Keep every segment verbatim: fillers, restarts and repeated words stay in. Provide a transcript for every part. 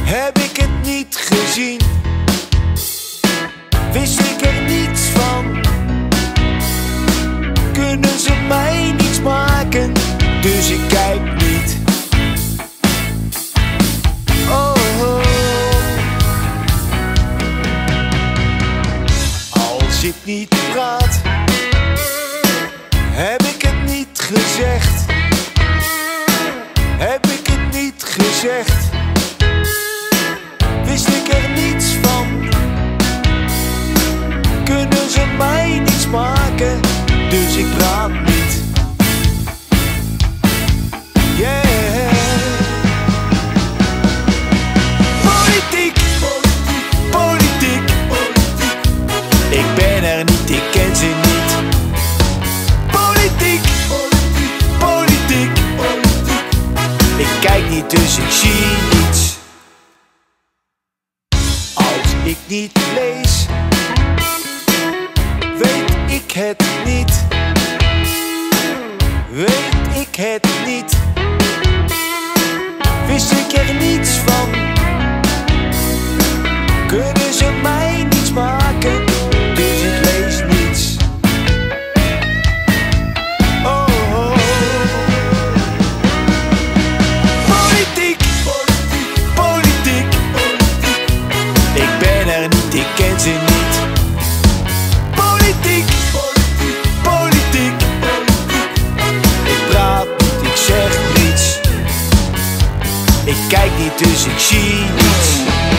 Heb ik het niet gezien, wist ik er niets van. Kunnen ze mij niets maken, dus ik kijk niet. Oh, oh. Als ik niet praat, heb ik het niet gezegd. Heb ik het niet gezegd, wist ik er niets van. Kunnen ze mij niets maken, dus ik praat niet. Yeah. Politiek, politiek, ik ben er niet, ik ken ze niet. Politiek, politiek, ik kijk niet, dus ik zie niets. Als ik niet lees, weet ik het niet. Weet ik het niet, wist ik er niets van. Kunnen ze mij niets maken, dus ik lees niets. Oh, oh. Politiek, politiek, ik ben er niet, ik ken ze niet. Politiek, politiek, ik praat niet, ik zeg niets. Ik kijk niet, dus ik zie niets.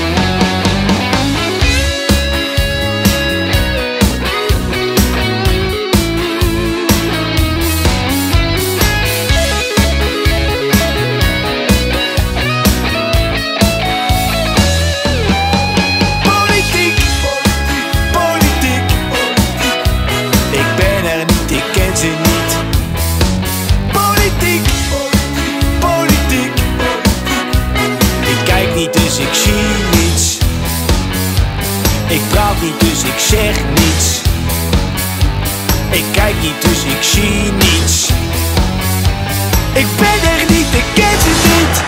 Dus ik zie niets. Ik praat niet, dus ik zeg niets. Ik kijk niet, dus ik zie niets. Ik ben er niet, ik ken ze niet.